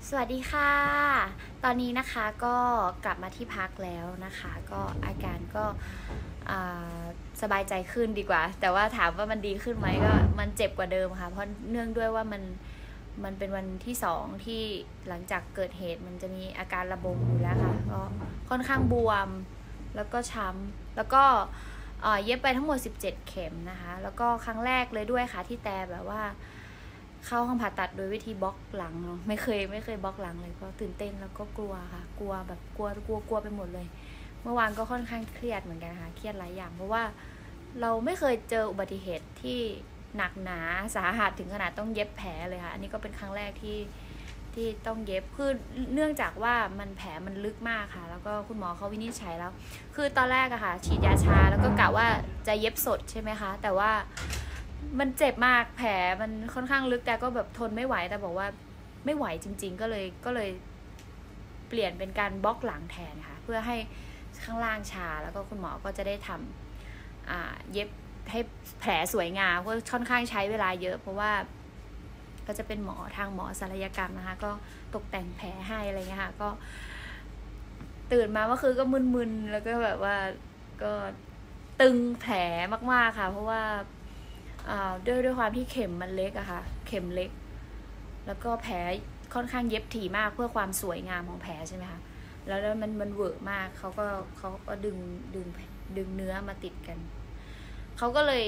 สวัสดีค่ะ ตอนนี้นะคะก็กลับมาที่พักแล้วนะคะ ก็อาการก็สบายใจขึ้นดีกว่า แต่ว่าถามว่ามันดีขึ้นไหมก็มันเจ็บกว่าเดิมค่ะ เพราะเนื่องด้วยว่ามันเป็นวันที่สองที่หลังจากเกิดเหตุมันจะมีอาการระบมอยู่แล้วค่ะก็ค่อนข้างบวมแล้วก็ช้ำแล้วก็เย็บไปทั้งหมด17เข็มนะคะแล้วก็ครั้งแรกเลยด้วยค่ะที่แต่แบบว่าเข้าห้องผ่าตัดโดยวิธีบล็อกหลังเนาะไม่เคยบล็อกหลังเลยก็ตื่นเต้นแล้วก็กลัวค่ะกลัวแบบกลัวไปหมดเลยเมื่อวานก็ค่อนข้างเครียดเหมือนกันค่ะเครียดหลายอย่างเพราะว่าเราไม่เคยเจออุบัติเหตุที่หนักหนาสาหัสถึงขนาดต้องเย็บแผลเลยค่ะอันนี้ก็เป็นครั้งแรกที่ต้องเย็บคือเนื่องจากว่ามันแผลมันลึกมากค่ะแล้วก็คุณหมอเขาวินิจฉัยแล้วคือตอนแรกอะค่ะฉีดยาชาแล้วก็กะว่าจะเย็บสดใช่ไหมคะแต่ว่ามันเจ็บมากแผลมันค่อนข้างลึกแต่ก็แบบทนไม่ไหวแต่บอกว่าไม่ไหวจริงๆก็เลยเปลี่ยนเป็นการบล็อกหลังแทนค่ะเพื่อให้ข้างล่างชาแล้วก็คุณหมอก็จะได้ทำเย็บให้แผลสวยงามเพราะค่อนข้างใช้เวลาเยอะเพราะว่าก็จะเป็นหมอทางหมอศัลยกรรมนะคะก็ตกแต่งแผลให้อะไรเงี้ยค่ะก็ตื่นมาเมื่อคืนก็มึนๆแล้วก็แบบว่าก็ตึงแผลมากๆค่ะเพราะว่าด้วยความที่เข็มมันเล็กอะค่ะเข็มเล็กแล้วก็แผลค่อนข้างเย็บถี่มากเพื่อความสวยงามของแผลใช่ไหมคะแล้วมันเวอร์มากเขาก็ดึงเนื้อมาติดกันเขาก็เลย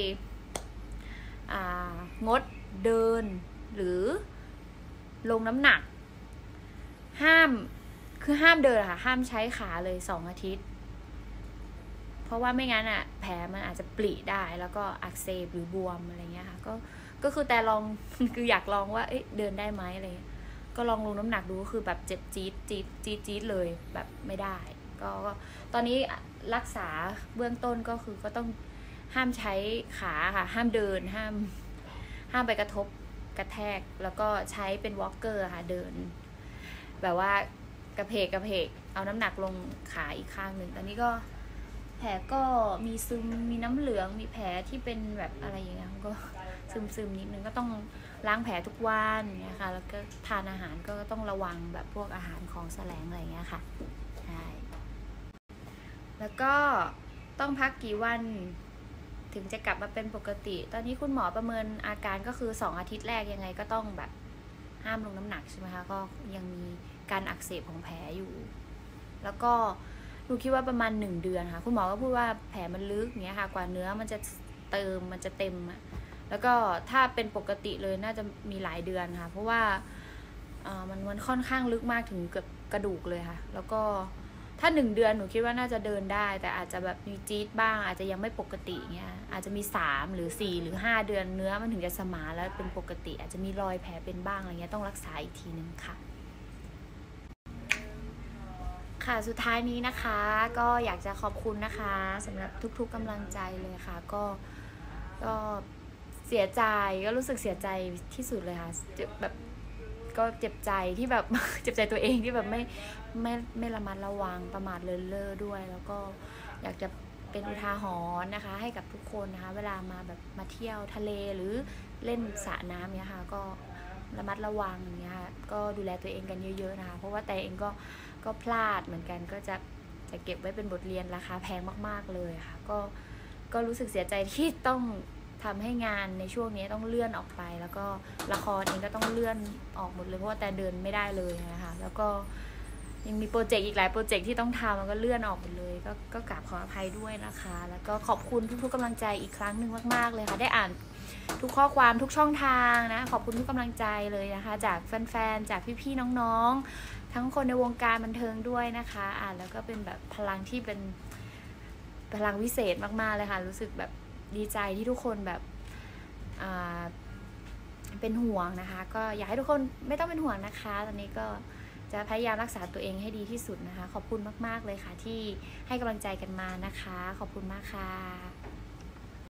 งดเดินหรือลงน้ำหนักห้ามเดินค่ะห้ามใช้ขาเลย2 อาทิตย์เพราะว่าไม่งั้นอ่ะแผลมันอาจจะปริได้แล้วก็อักเสบหรือบวมอะไรเงี้ยค่ะก็คือแต่ลอง คืออยากลองว่าเดินได้ไหมอะไรเงี้ยก็ลองลงน้ำหนักดูก็คือแบบเจ็บจี๊ดเลยแบบไม่ได้ก็ตอนนี้รักษาเบื้องต้นก็คือก็ต้องห้ามใช้ขาค่ะห้ามเดินห้ามไปกระทบกระแทกแล้วก็ใช้เป็นวอล์กเกอร์ค่ะเดินแบบว่ากระเพกเอาน้ำหนักลงขาอีกข้างหนึ่งตอนนี้ก็แผลก็มีซึมมีน้ำเหลืองมีแผลที่เป็นแบบอะไรอย่างเงี้ยก็ซึมนิดนึงก็ต้องล้างแผลทุกวันเนี่ยค่ะแล้วก็ทานอาหารก็ต้องระวังแบบพวกอาหารของแสลงอะไรอย่างเงี้ยค่ะใช่แล้วก็ต้องพักกี่วันถึงจะกลับมาเป็นปกติตอนนี้คุณหมอประเมินอาการก็คือ2 อาทิตย์แรกยังไงก็ต้องแบบห้ามลงน้ำหนักใช่ไหมคะก็ยังมีการอักเสบของแผลอยู่แล้วก็หนูคิดว่าประมาณ1 เดือนค่ะคุณหมอก็พูดว่าแผลมันลึกเงี้ยค่ะกว่าเนื้อมันจะเต็มอะแล้วก็ถ้าเป็นปกติเลยน่าจะมีหลายเดือนค่ะเพราะว่ามันค่อนข้างลึกมากถึงเกือบกระดูกเลยค่ะแล้วก็ถ้า1 เดือนหนูคิดว่าน่าจะเดินได้แต่อาจจะแบบมีจี๊ดบ้างอาจจะยังไม่ปกติเงี้ยอาจจะมี3 หรือ 4 หรือ 5 เดือนเนื้อมันถึงจะสมานแล้วเป็นปกติอาจจะมีรอยแผลเป็นบ้างอะไรเงี้ยต้องรักษาอีกทีนึงค่ะค่ะสุดท้ายนี้นะคะก็อยากจะขอบคุณนะคะสำหรับทุกๆกำลังใจเลยค่ะก็เสียใจก็รู้สึกเสียใจที่สุดเลยค่ะแบบก็เจ็บใจที่แบบ เจ็บใจตัวเองที่แบบไม่ระมัดระวังประมาทเลินเล่อด้วยแล้วก็อยากจะเป็นอุทาหรณ์นะคะให้กับทุกคนนะคะเวลามาแบบมาเที่ยวทะเลหรือเล่นสระน้ำเนี้ยค่ะก็ระมัดระวังอย่างเงี้ยค่ะก็ดูแลตัวเองกันเยอะๆนะคะเพราะว่าแต่เองก็พลาดเหมือนกันก็จะเก็บไว้เป็นบทเรียนราคาแพงมากๆเลยค่ะก็รู้สึกเสียใจที่ต้องทำให้งานในช่วงนี้ต้องเลื่อนออกไปแล้วก็ละครเองก็ต้องเลื่อนออกหมดเลยเพราะว่าแต่เดินไม่ได้เลยนะคะแล้วก็ยังมีโปรเจกต์อีกหลายโปรเจกต์ที่ต้องทำแล้วก็เลื่อนออกหมดเลยก็กราบขออภัยด้วยนะคะแล้วก็ขอบคุณทุกๆกำลังใจอีกครั้งหนึ่งมากๆเลยค่ะได้อ่านทุกข้อความทุกช่องทางนะขอบคุณทุกกำลังใจเลยนะคะจากแฟนๆจากพี่ๆน้องๆทั้งคนในวงการบันเทิงด้วยนะคะอ่านแล้วก็เป็นแบบพลังที่เป็นพลังวิเศษมากๆเลยค่ะรู้สึกแบบดีใจที่ทุกคนแบบเป็นห่วงนะคะก็อยากให้ทุกคนไม่ต้องเป็นห่วงนะคะตอนนี้ก็จะพยายามรักษาตัวเองให้ดีที่สุดนะคะขอบคุณมากๆเลยค่ะที่ให้กำลังใจกันมานะคะขอบคุณมากค่ะ